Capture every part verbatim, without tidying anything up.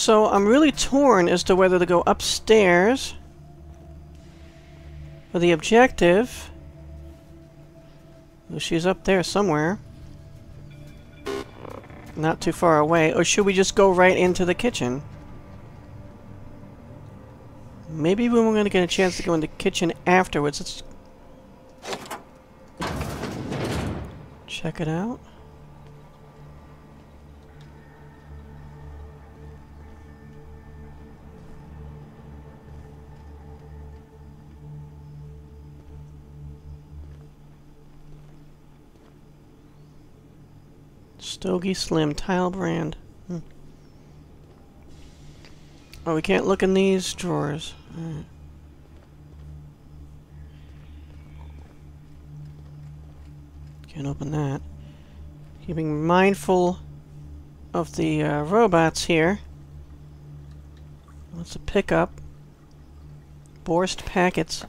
So I'm really torn as to whether to go upstairs for the objective. Well, she's up there somewhere. Not too far away. Or should we just go right into the kitchen? Maybe when we're going to get a chance to go in the kitchen afterwards. Let's check it out. Stogie Slim Tile Brand. Hmm. Oh, we can't look in these drawers. Right. Can't open that. Keeping mindful of the uh, robots here. What's a pickup? Borst packets.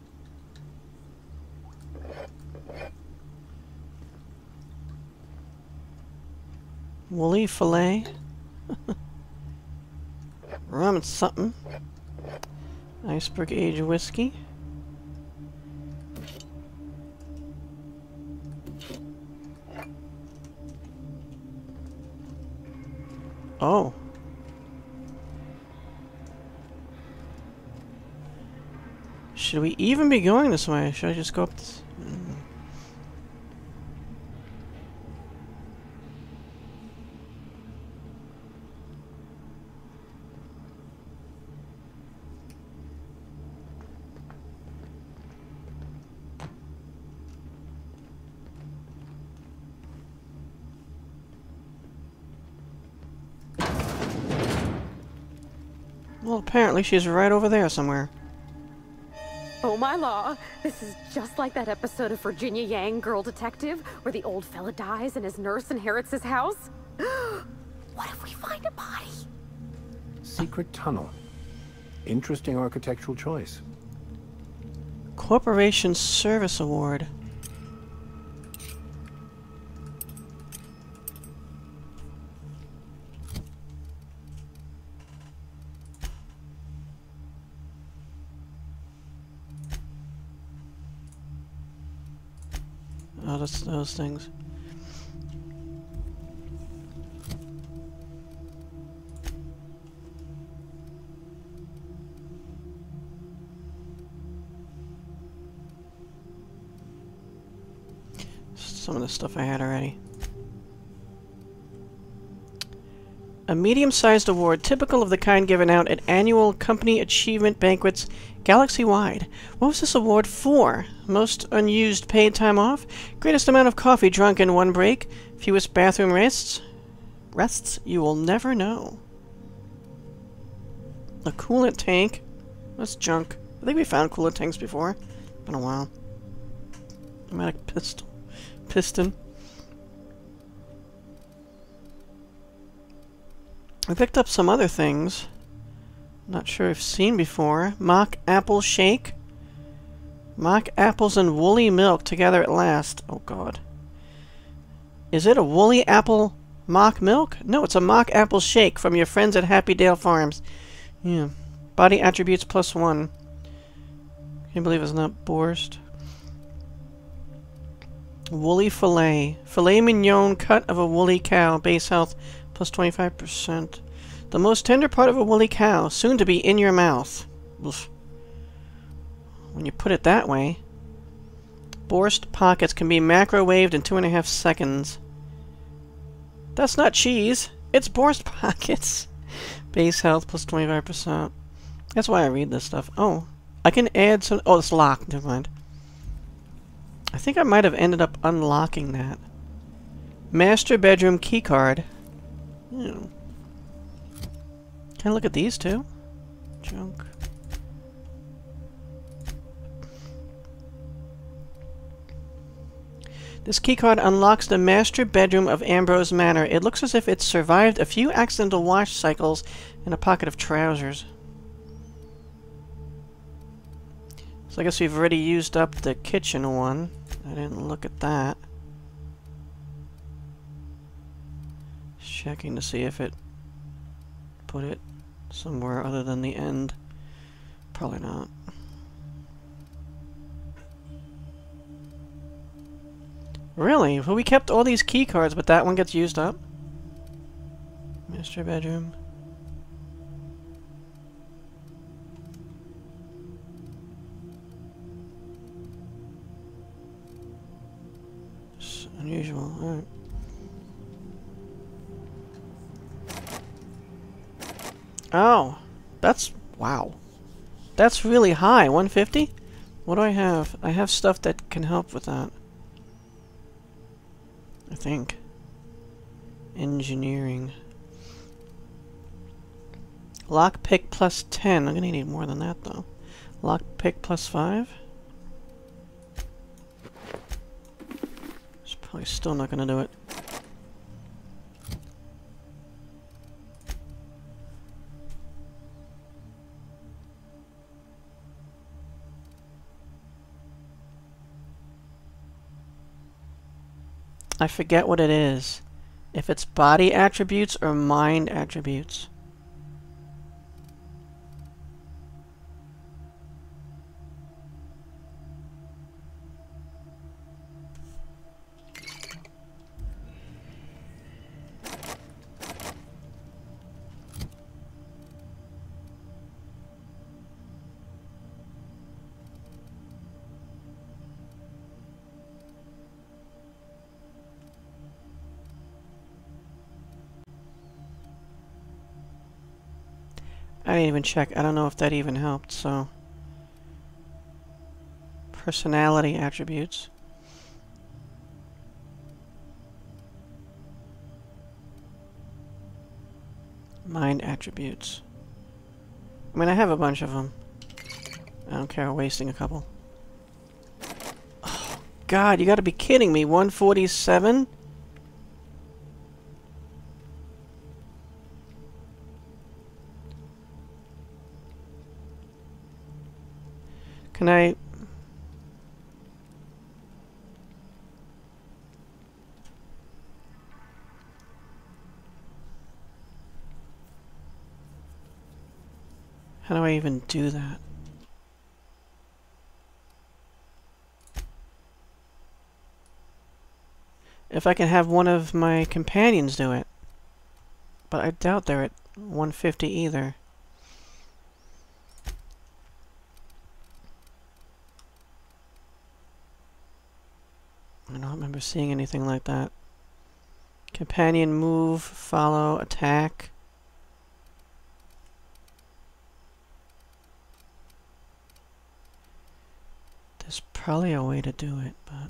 Woolly fillet. Rum and something. Iceberg aged whiskey. Oh. Should we even be going this way? Should I just go up this? Mm. Well, apparently she's right over there somewhere. Oh my law, this is just like that episode of Virginia Yang, Girl Detective, where the old fella dies and his nurse inherits his house. What if we find a body? Secret tunnel. Interesting architectural choice. Corporation Service Award. Oh, that's those things. Some of the stuff I had already. A medium-sized award, typical of the kind given out at annual company achievement banquets galaxy-wide. What was this award for? Most unused paid time off? Greatest amount of coffee drunk in one break? Fewest bathroom rests? Rests? You will never know. A coolant tank? That's junk. I think we found coolant tanks before. Been a while. Automatic pistol. Piston. I picked up some other things. Not sure I've seen before. Mock apple shake. Mock apples and woolly milk together at last. Oh god. Is it a woolly apple mock milk? No, it's a mock apple shake from your friends at Happy Dale Farms. Yeah. Body attributes plus one. Can't believe it's not borscht. Woolly fillet. Filet mignon cut of a woolly cow. Base health plus twenty-five percent. The most tender part of a woolly cow, soon to be in your mouth. Oof. When you put it that way. Borscht pockets can be microwaved in two and a half seconds. That's not cheese. It's borscht pockets. Base health plus twenty-five percent. That's why I read this stuff. Oh, I can add some... Oh, it's locked. Never mind. I think I might have ended up unlocking that. Master bedroom keycard. Hmm. Can I look at these two? Junk. This keycard unlocks the master bedroom of Ambrose Manor. It looks as if it survived a few accidental wash cycles in a pocket of trousers. So I guess we've already used up the kitchen one. I didn't look at that. Just checking to see if it put it somewhere other than the end. Probably not. Really? Well, we kept all these key cards, but that one gets used up? Master bedroom. It's unusual. Alright. Oh, that's... wow. That's really high. one fifty? What do I have? I have stuff that can help with that. I think. Engineering. Lockpick plus ten. I'm gonna need more than that, though. Lockpick plus five? It's probably still not gonna do it. I forget what it is. If it's body attributes or mind attributes. I didn't even check. I don't know if that even helped, so... Personality attributes. Mind attributes. I mean, I have a bunch of them. I don't care wasting a couple. Oh, God, you gotta be kidding me. one forty-seven? Can I... How do I even do that? If I can have one of my companions do it. But I doubt they're at one fifty either. I don't remember seeing anything like that. Companion, move, follow, attack. There's probably a way to do it, but...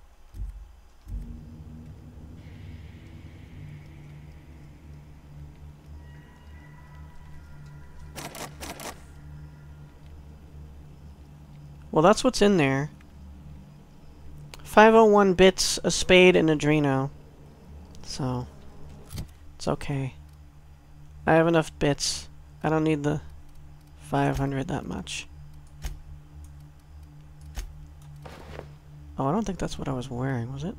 Well, that's what's in there. five oh one bits, a spade, and a Drino. So, it's okay. I have enough bits. I don't need the five hundred that much. Oh, I don't think that's what I was wearing, was it?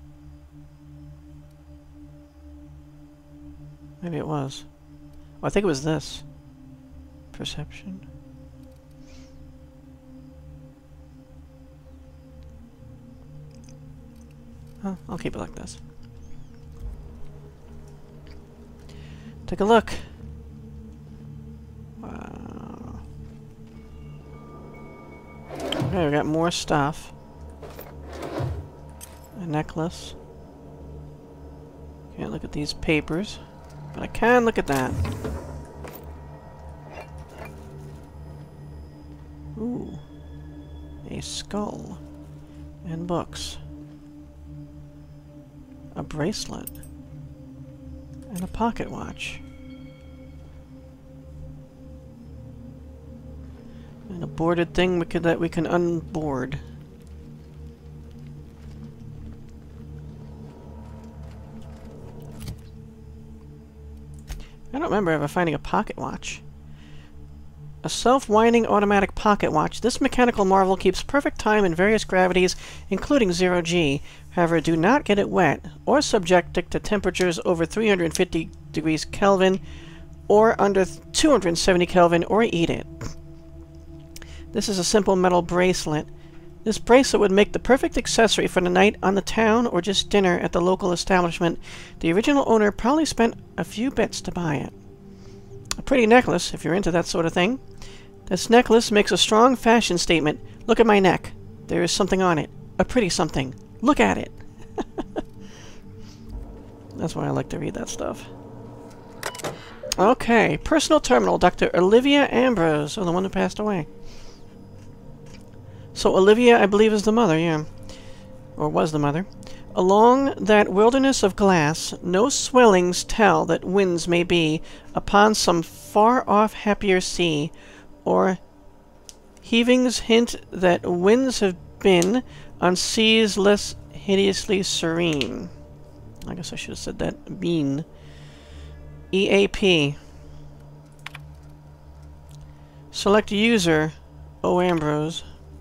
Maybe it was. Oh, I think it was this. Perception. Oh, I'll keep it like this. Take a look. Wow. Okay, we got more stuff. A necklace. Can't look at these papers, but I can look at that. Ooh. A skull. And books. A bracelet. And a pocket watch. And a boarded thing we could, that we can unboard. I don't remember ever finding a pocket watch. A self-winding automatic pocket watch. This mechanical marvel keeps perfect time in various gravities, including zero G. However, do not get it wet, or subject it to temperatures over three hundred fifty degrees Kelvin, or under two hundred seventy Kelvin, or eat it. This is a simple metal bracelet. This bracelet would make the perfect accessory for the night on the town or just dinner at the local establishment. The original owner probably spent a few bits to buy it. A pretty necklace, if you're into that sort of thing. This necklace makes a strong fashion statement. Look at my neck. There is something on it. A pretty something. Look at it. That's why I like to read that stuff. Okay, personal terminal, Doctor Olivia Ambrose. Oh, the one who passed away. So Olivia, I believe, is the mother, yeah. Or was the mother. Along that wilderness of glass, no swellings tell that winds may be upon some far-off happier sea, or heavings hint that winds have been on seas less hideously serene. I guess I should have said that. Bean. E A P. Select user, O Ambrose.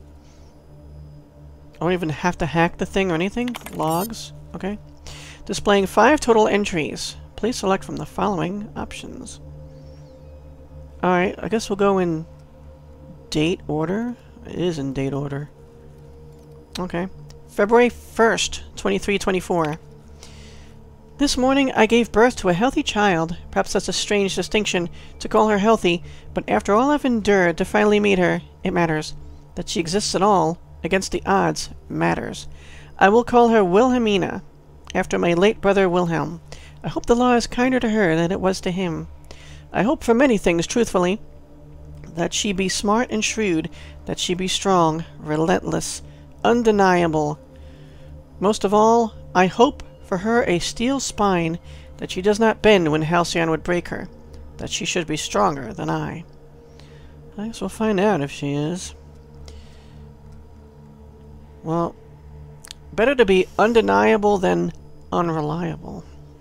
I don't even have to hack the thing or anything. Logs. Okay. Displaying five total entries. Please select from the following options. Alright, I guess we'll go in date order. It is in date order. Okay. February first, twenty-three twenty-four. This morning I gave birth to a healthy child. Perhaps that's a strange distinction to call her healthy, but after all I've endured to finally meet her, it matters. That she exists at all, against the odds, matters. I will call her Wilhelmina, after my late brother Wilhelm. I hope the law is kinder to her than it was to him. I hope for many things, truthfully. That she be smart and shrewd, that she be strong, relentless, undeniable. Most of all, I hope for her a steel spine, that she does not bend when Halcyon would break her, that she should be stronger than I. I guess we'll find out if she is. Well, better to be undeniable than unreliable.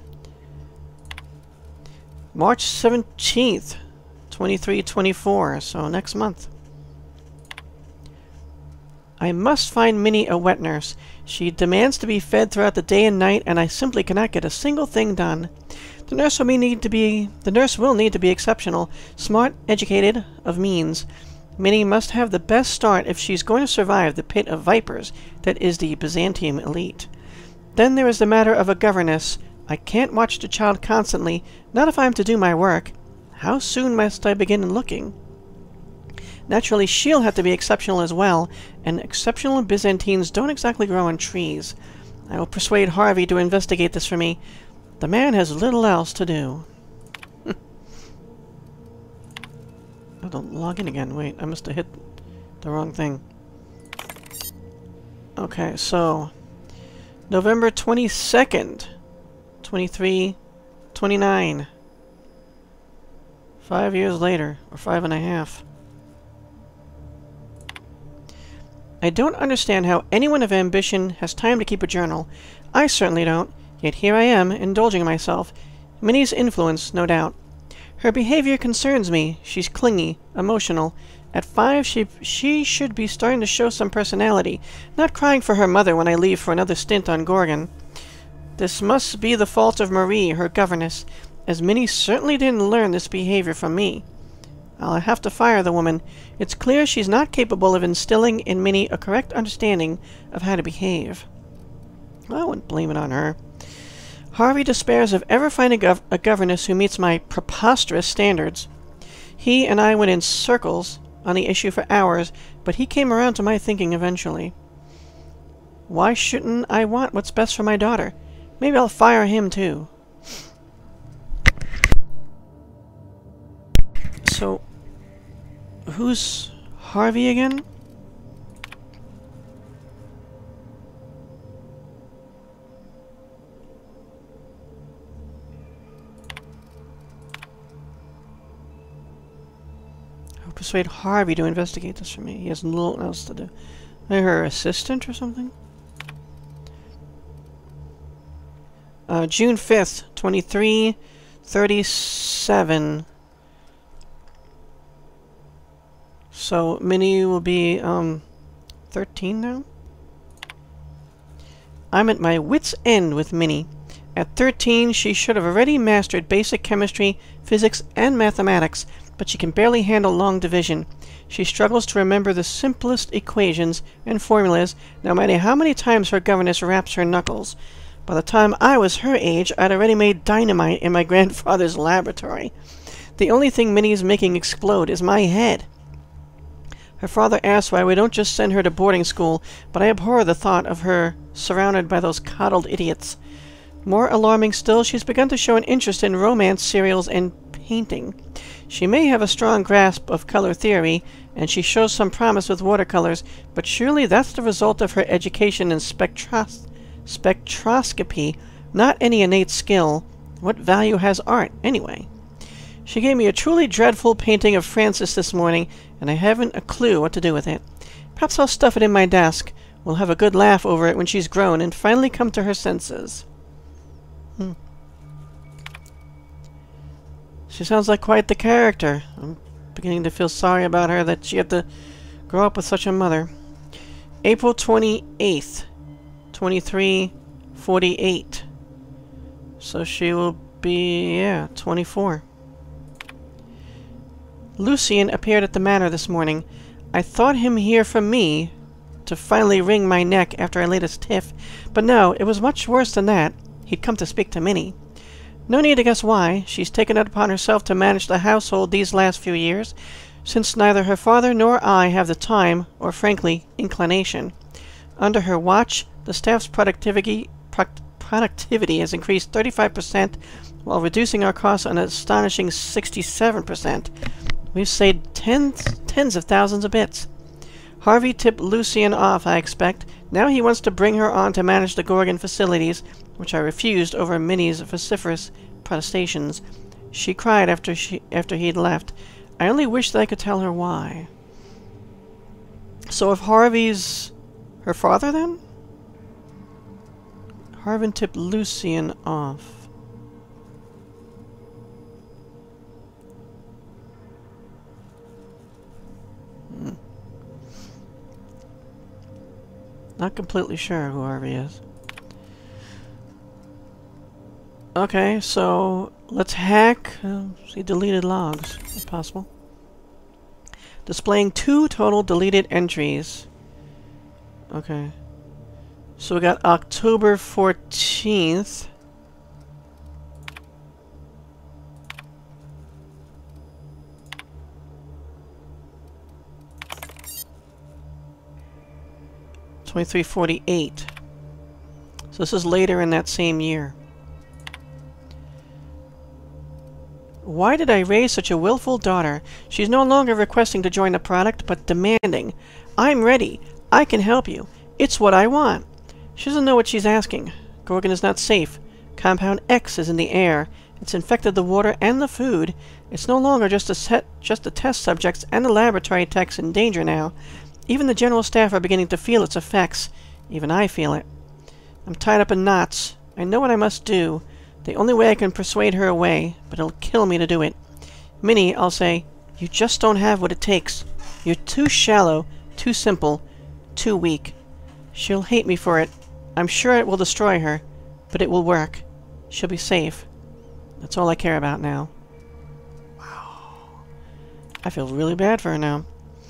March seventeenth, twenty-three twenty-four, so next month. I must find Minnie a wet nurse. She demands to be fed throughout the day and night, and I simply cannot get a single thing done. The nurse will need to be the nurse will need to be exceptional, smart, educated, of means. Minnie must have the best start if she's going to survive the pit of vipers that is the Byzantium elite. Then there is the matter of a governess. I can't watch the child constantly, not if I am to do my work. How soon must I begin looking? Naturally, she'll have to be exceptional as well, and exceptional Byzantines don't exactly grow on trees. I will persuade Harvey to investigate this for me. The man has little else to do. I don't log in again. Wait, I must have hit the wrong thing. Okay, so November twenty-second, twenty-three twenty-nine. Five years later, or five and a half. I don't understand how anyone of ambition has time to keep a journal. I certainly don't, yet here I am, indulging myself. Minnie's influence, no doubt. Her behavior concerns me. She's clingy, emotional. At five, she, she should be starting to show some personality, not crying for her mother when I leave for another stint on Gorgon. This must be the fault of Marie, her governess, as Minnie certainly didn't learn this behavior from me. I'll have to fire the woman. It's clear she's not capable of instilling in Minnie a correct understanding of how to behave. I wouldn't blame it on her. Harvey despairs of ever finding gov a governess who meets my preposterous standards. He and I went in circles on the issue for hours, but he came around to my thinking eventually. Why shouldn't I want what's best for my daughter? Maybe I'll fire him too. So, who's Harvey again? I'll persuade Harvey to investigate this for me. He has little else to do. Maybe her assistant or something? Uh, June fifth, twenty-three thirty-seven. So, Minnie will be, um, thirteen now? I'm at my wit's end with Minnie. At thirteen, she should have already mastered basic chemistry, physics, and mathematics, but she can barely handle long division. She struggles to remember the simplest equations and formulas, no matter how many times her governess raps her knuckles. By the time I was her age, I'd already made dynamite in my grandfather's laboratory. The only thing Minnie's making explode is my head. Her father asks why we don't just send her to boarding school, but I abhor the thought of her surrounded by those coddled idiots. More alarming still, she's begun to show an interest in romance serials and painting. She may have a strong grasp of color theory, and she shows some promise with watercolors, but surely that's the result of her education in spectros spectroscopy, not any innate skill. What value has art, anyway? She gave me a truly dreadful painting of Francis this morning, and I haven't a clue what to do with it. Perhaps I'll stuff it in my desk. We'll have a good laugh over it when she's grown and finally come to her senses. Hmm. She sounds like quite the character. I'm beginning to feel sorry about her that she had to grow up with such a mother. April twenty-eighth, twenty-three forty-eight. So she will be, yeah, twenty-four. Lucien appeared at the Manor this morning. I thought him here for me, to finally wring my neck after our latest tiff, but no, it was much worse than that. He'd come to speak to Minnie. No need to guess why. She's taken it upon herself to manage the household these last few years, since neither her father nor I have the time, or frankly, inclination. Under her watch, the staff's productivity, pro productivity has increased thirty-five percent, while reducing our costs an astonishing sixty-seven percent. We've saved tens, tens of thousands of bits. Harvey tipped Lucien off, I expect. Now he wants to bring her on to manage the Gorgon facilities, which I refused over Minnie's vociferous protestations. She cried after she after he'd left. I only wish that I could tell her why. So if Harvey's her father, then? Harvey tipped Lucien off. Hmm. Not completely sure who Harvey is. Okay, so let's hack. Uh, see deleted logs, if possible. Displaying two total deleted entries. Okay. So we got October fourteenth. twenty-three forty-eight. So this is later in that same year. Why did I raise such a willful daughter? She's no longer requesting to join the product, but demanding. I'm ready. I can help you. It's what I want. She doesn't know what she's asking. Gorgon is not safe. Compound X is in the air. It's infected the water and the food. It's no longer just a set, just the test subjects and the laboratory techs in danger now. Even the general staff are beginning to feel its effects. Even I feel it. I'm tied up in knots. I know what I must do. The only way I can persuade her away, but it'll kill me to do it. Minnie, I'll say, you just don't have what it takes. You're too shallow, too simple, too weak. She'll hate me for it. I'm sure it will destroy her, but it will work. She'll be safe. That's all I care about now. Wow. I feel really bad for her now.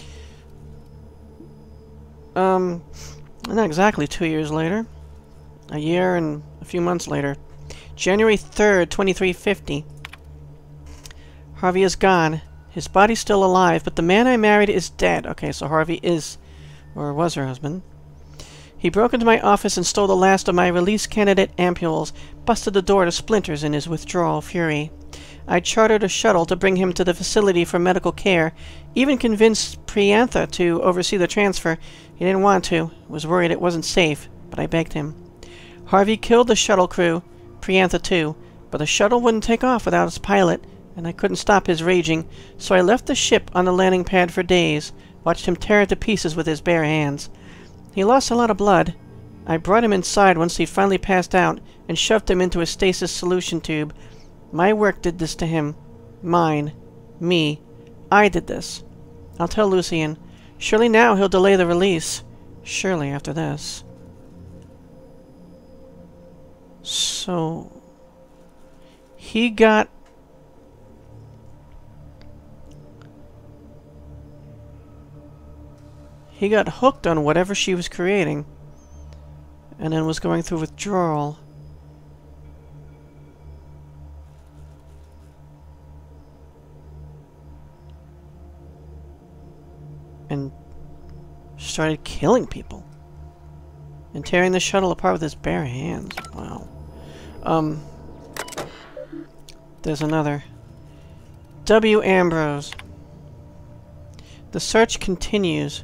Um, not exactly two years later. A year and a few months later. January third, twenty-three fifty. Harvey is gone. His body's still alive, but the man I married is dead. Okay, so Harvey is, or was her husband. He broke into my office and stole the last of my release candidate ampules, busted the door to splinters in his withdrawal fury. I chartered a shuttle to bring him to the facility for medical care, even convinced Priantha to oversee the transfer. He didn't want to, was worried it wasn't safe, but I begged him. Harvey killed the shuttle crew, Priantha too, but the shuttle wouldn't take off without its pilot, and I couldn't stop his raging, so I left the ship on the landing pad for days, watched him tear it to pieces with his bare hands. He lost a lot of blood. I brought him inside once he finally passed out, and shoved him into a stasis solution tube. My work did this to him. Mine. Me. I did this. I'll tell Lucien. Surely now he'll delay the release. Surely after this. So So he got he got hooked on whatever she was creating and then was going through withdrawal. And started killing people. And tearing the shuttle apart with his bare hands. Wow. Um, there's another. W. Ambrose. The search continues.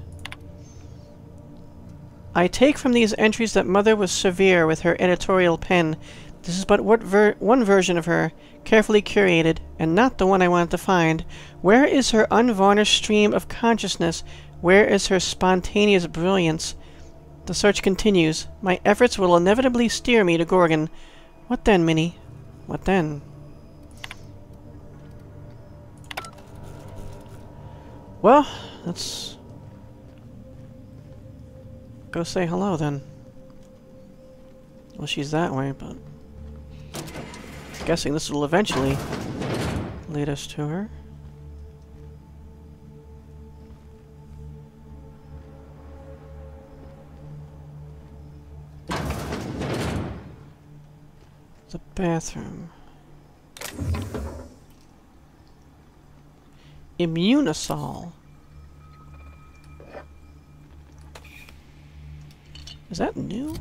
I take from these entries that Mother was severe with her editorial pen. This is but what ver one version of her, carefully curated, and not the one I wanted to find. Where is her unvarnished stream of consciousness? Where is her spontaneous brilliance? The search continues. My efforts will inevitably steer me to Gorgon. What then, Minnie? What then? Well, let's go say hello then. Well, she's that way, but I'm guessing this will eventually lead us to her. The bathroom. Immunosol. Is that new?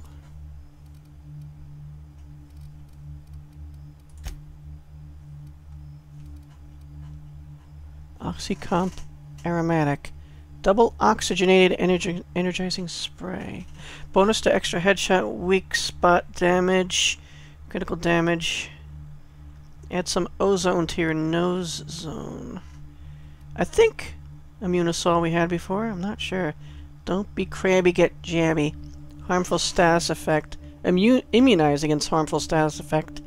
Oxycomp aromatic. Double oxygenated energi energizing spray. Bonus to extra headshot, weak spot damage, critical damage. Add some ozone to your nose zone. I think Immunosol we had before. I'm not sure. Don't be crabby, get jabby. Harmful status effect. Immu immunize against harmful status effect.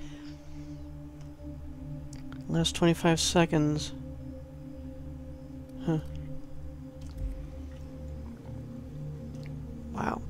Last twenty-five seconds. Huh. Wow.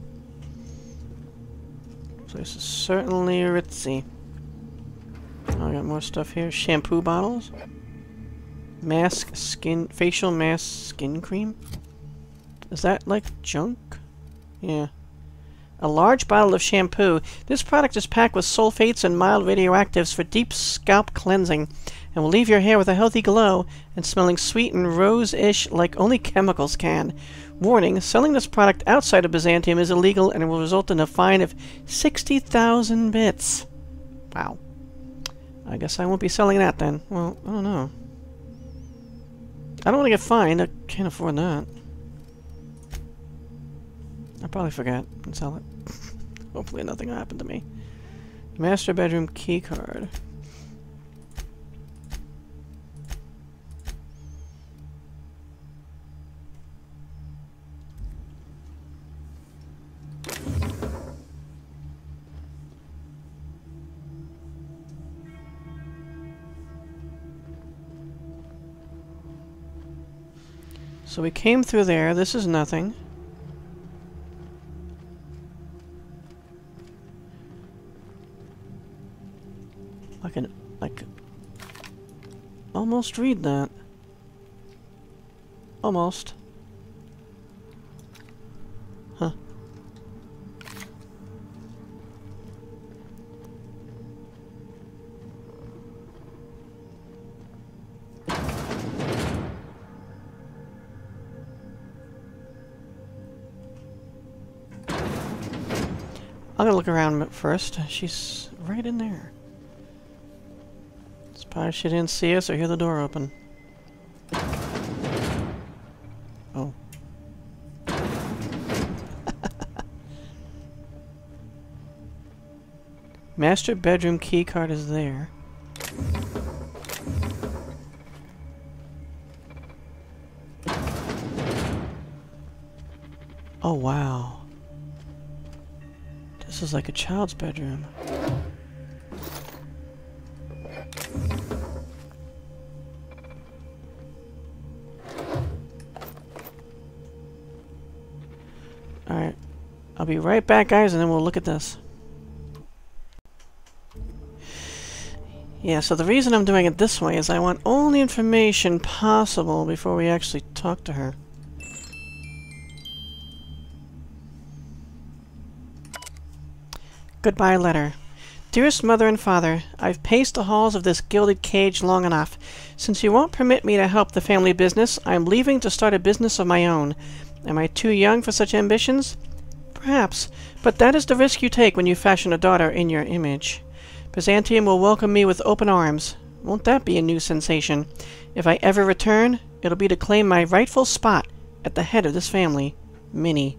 Place is certainly ritzy. Oh, I got more stuff here. Shampoo bottles. Mask skin, facial mask skin cream. Is that like junk? Yeah. A large bottle of shampoo. This product is packed with sulfates and mild radioactives for deep scalp cleansing and will leave your hair with a healthy glow and smelling sweet and rose-ish like only chemicals can. Warning, selling this product outside of Byzantium is illegal and it will result in a fine of sixty thousand bits. Wow. I guess I won't be selling that then. Well, I don't know. I don't want to get fined. I can't afford that. I'll probably forget and sell it. Hopefully nothing will happen to me. Master bedroom key card. So we came through there. This is nothing. I can, I can almost read that. Almost. Huh. I'm gonna look around first. She's right in there. Surprised she didn't see us or hear the door open. Oh. Master bedroom key card is there. Oh wow. This is like a child's bedroom. Alright. I'll be right back, guys, and then we'll look at this. Yeah, so the reason I'm doing it this way is I want all the information possible before we actually talk to her. Goodbye letter. Dearest Mother and Father, I've paced the halls of this gilded cage long enough. Since you won't permit me to help the family business, I'm leaving to start a business of my own. Am I too young for such ambitions? Perhaps, but that is the risk you take when you fashion a daughter in your image. Byzantium will welcome me with open arms. Won't that be a new sensation? If I ever return, it'll be to claim my rightful spot at the head of this family. Minnie.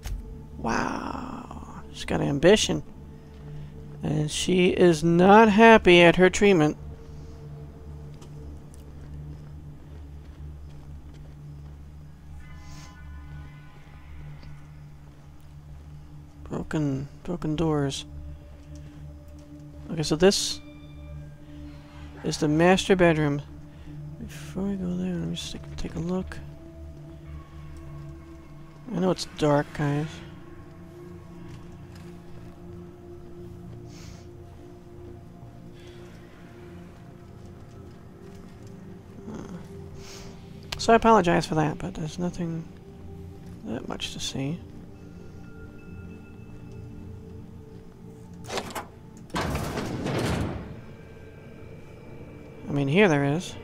Wow. She's got ambition. And she is not happy at her treatment. Broken, broken doors. Okay, so this is the master bedroom. Before I go there, let me just take, take a look. I know it's dark, guys. So I apologize for that, but there's nothing that much to see. I mean, here there is.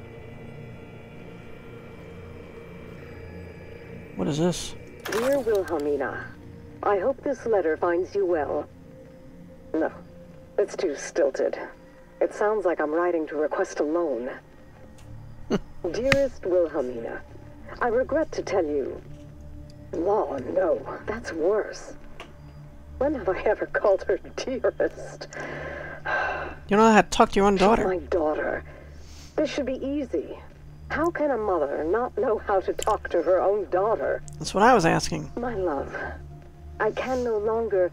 What is this? Dear Wilhelmina, I hope this letter finds you well. No, it's too stilted. It sounds like I'm writing to request a loan. Dearest Wilhelmina, I regret to tell you... Law, no, that's worse. When have I ever called her dearest? You don't know how to talk to your own daughter. My daughter. This should be easy. How can a mother not know how to talk to her own daughter? That's what I was asking. My love, I can no longer...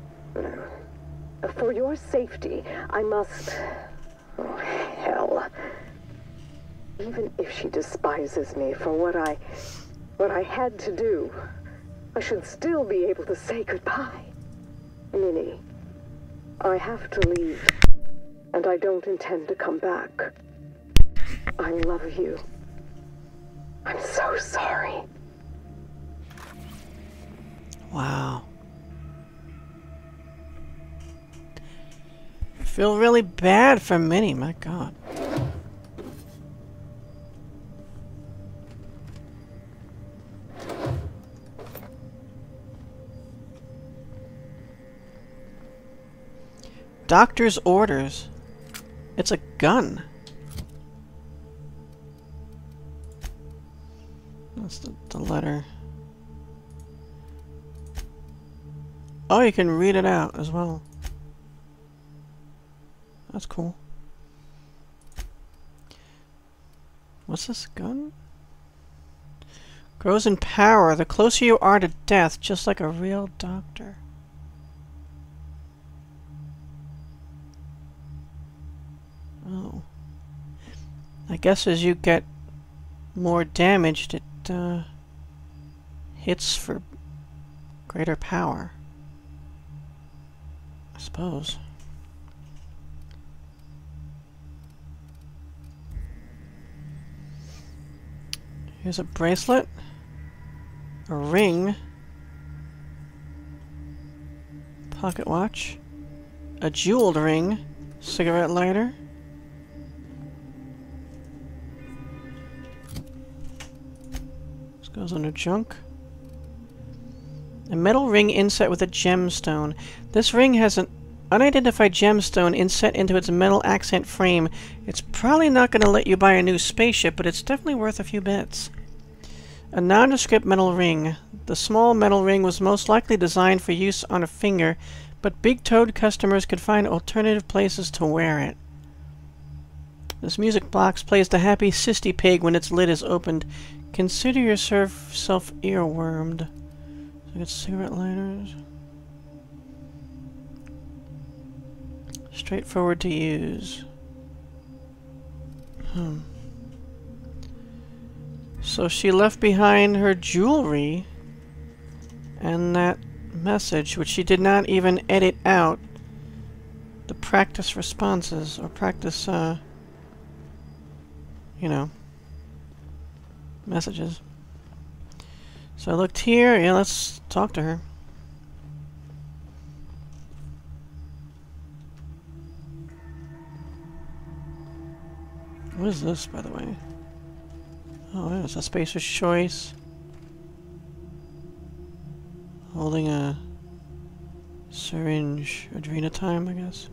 For your safety, I must... Oh, hell. Even if she despises me for what I... what I had to do, I should still be able to say goodbye. Minnie, I have to leave, and I don't intend to come back. I love you. I'm so sorry. Wow. I feel really bad for Minnie, my God. Doctor's orders. It's a gun. That's the, the letter. Oh, you can read it out as well. That's cool. What's this gun? Grows in power the closer you are to death, just like a real doctor. Oh. I guess as you get more damaged, it uh, hits for greater power. I suppose. Here's a bracelet, a ring, pocket watch, a jeweled ring, cigarette lighter. This goes under junk. A metal ring inset with a gemstone. This ring has an unidentified gemstone inset into its metal accent frame. It's probably not going to let you buy a new spaceship, but it's definitely worth a few bits. A nondescript metal ring. The small metal ring was most likely designed for use on a finger, but big-toed customers could find alternative places to wear it. This music box plays the happy Sisty Pig when its lid is opened. Consider yourself earwormed. So I got cigarette lighters. Straightforward to use. Hmm. So she left behind her jewelry and that message, which she did not even edit out. to practice responses or practice, uh, you know, messages. So I looked here. Yeah, let's talk to her. What is this, by the way? Oh, yeah, it's a spacer's choice. Holding a syringe. Adrena time, I guess.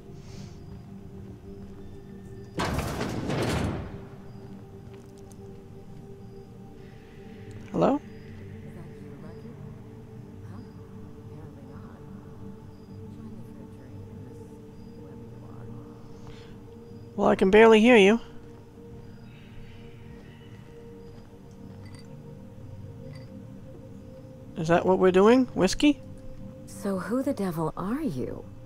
Hello? Well, I can barely hear you. Is that what we're doing? Whiskey? So who the devil are you?